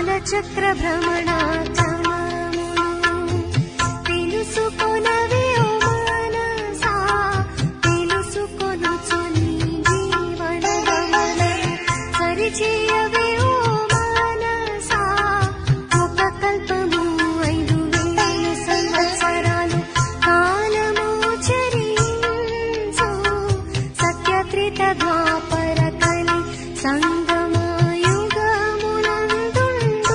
కాలచక్ర భ్రమణాక్రమమును తెలుసుకొనవే ఓ మనసా, తెలుసుకొనుచు నీ జీవన గమనము సరిచేయవే ఓ మనసా. ఒక కల్పము 5000 సంవత్సరాలు కాలము చరించు, సత్యత్రేత ద్వాపర కలి సంగమయుగమునందుండు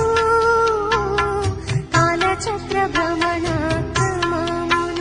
కాలచక్ర భ్రమణాక్రమమును.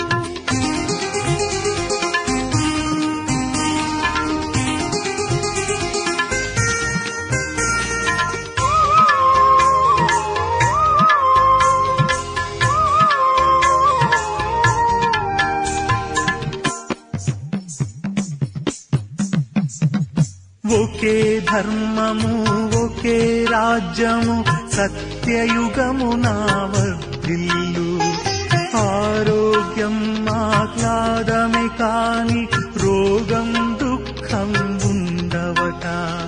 ఒకే ధర్మము ఒకే రాజ్యము సత్యయుగము నా వర్ధిల్లు. ఆరోగ్యం ఆహ్లాదమే కాని రోగం దుఃఖం ఉండవట.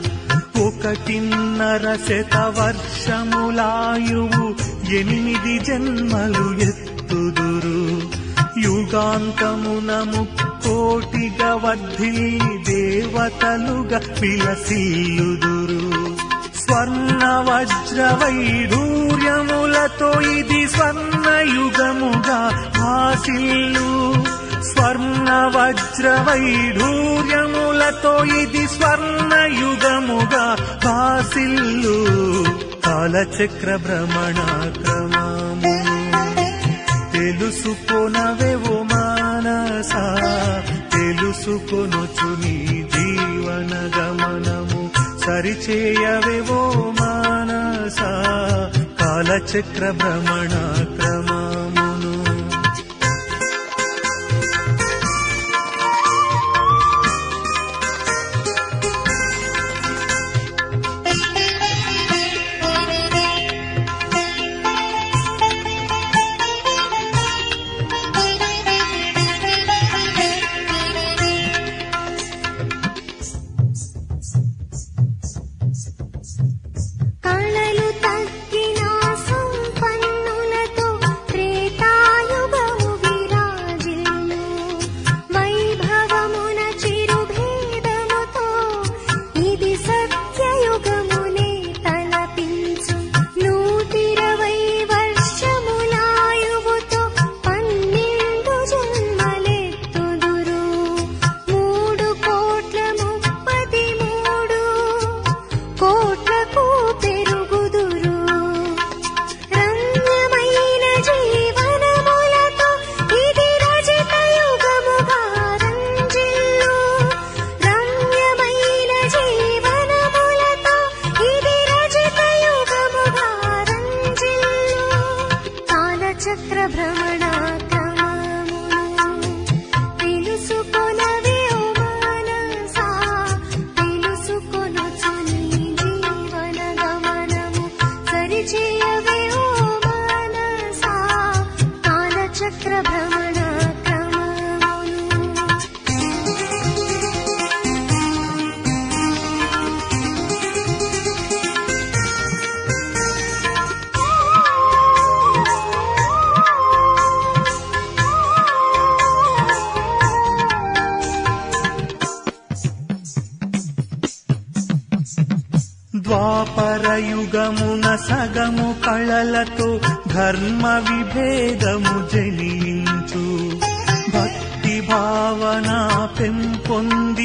1.5 శతవర్షములాయువు 8 జన్మలు ఎత్తుదురు. యుగాంతమున 3 కోటిగా వర్ధిల్లి దేవతలుగా విలసిల్లుదురు. స్వర్ణ వజ్ర వైఢూర్యములతో ఇది స్వర్ణయుగముగా భాసిల్లు. స్వర్ణ వజ్ర వైఢూర్యములతో ఇది స్వర్ణయుగముగా భాసిల్లు కాలచక్ర భ్రమణాక్రమము తెలుసుకొనవే ఓ మానసా, తెలుసుకొనుచు నీ జీవన గమనము సరిచేయవే ఓ మానసా. కాలచక్ర భ్రమణాక్రమమును కళలు తగ్గిన సంపన్నులతో త్రేతాయుగము విరాజిల్లు. వైభవమున చిరుభేదముతో ఇది సత్యయుగమునే తలపించు. 120 వర్షములాయువుతో 12 జన్మలెత్తుదురు. 3,33 కోట్లకు పెరుగుదురు. రమ్యమైన జీవనములతో ఇది రజిత యుగముగా రంజిల్లు. రమ్యమైన జీవనములతో ఇది రజిత యుగముగా రంజిల్లు కాలచక్ర భ్రమణాక్రమమును తెలుసుకొనవే ఓ మనసా, తెలుసుకొనుచు నీ జీవన గమనము సరిచేయవే ఓ మనసా. కాలచక్ర భ్రమణాక్రమమును ద్వాపరయుగమున సగము కళలతో ధర్మ విభేదము జనించు. భక్తి భావన పెంపొంది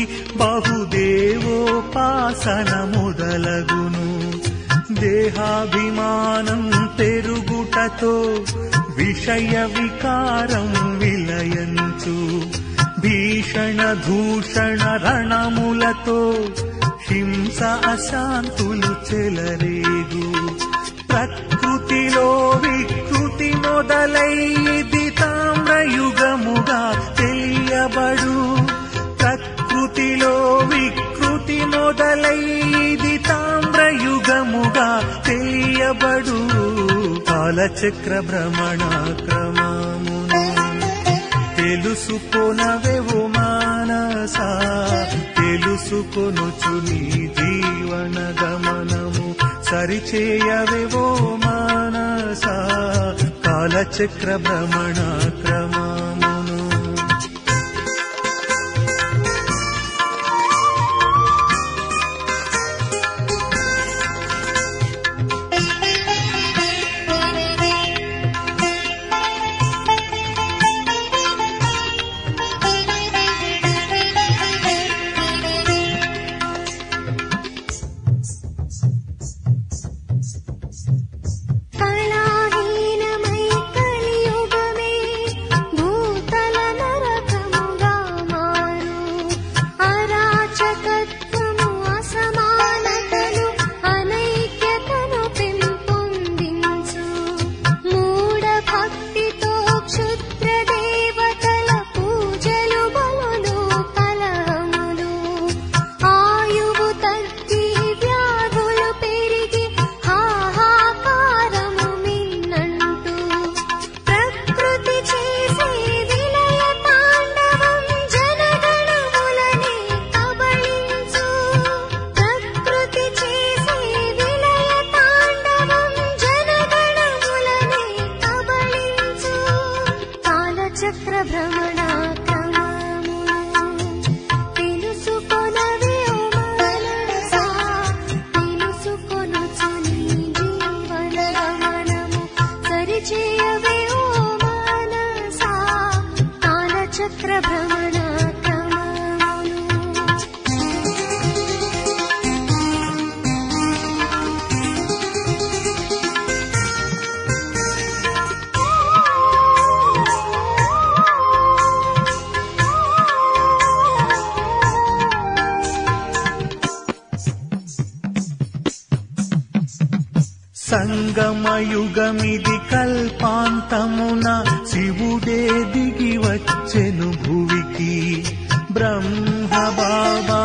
బహుదేవోపాసన మొదలగును. దేహాభిమానం పెరుగుటతో విషయ వికారం విలయంచు. భీషణ దూషణ రణములతో హింస అశాంతులు చెలరేగు. ప్రకృతిలో వికృతి మొదలై ఇది తామ్రయుగముగా తెలియబడు. ప్రకృతిలో వికృతి మొదలై ఇది తామ్రయుగముగా తెలియబడు కాలచక్ర భ్రమణాక్రమమును తెలుసుకొనవే ఓ తెలుసుకొనుచు నీ జీవన గమనము సరిచేయవేవో మానసా కాలచక్ర భ్రమణ క్రమమును. సంగమయుగమిది కల్పాంతమున శివుడే దిగి వచ్చెను భువికి. బ్రహ్మ బాబా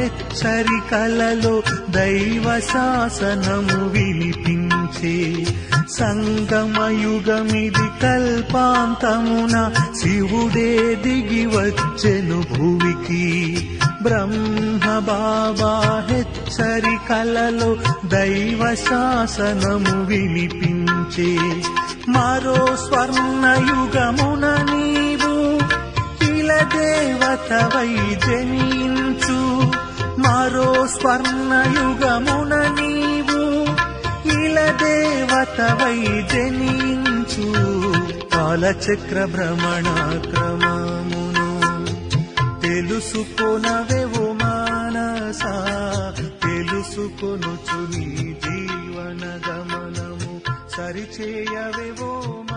హెచ్చరికలలో దైవ శాసనము వినిపించే. సంగమయుగమిది కల్పాంతమున శివుడే దిగి వచ్చెను భువికి. బ్రహ్మ బాబా హెచ్చరికలలో దైవ శాసనము వినిపించే. మరో స్వర్ణయుగమున నీవు దేవతవై జనించు. మరో స్వర్ణయుగమున నీవు దేవతవై జనించు. కాలచక్ర భ్రమణ క్రమమును తెలుసుకొనవేవో మానసా తెలుసుకొనుచు నీ జీవన గమనము సరిచేయవేవో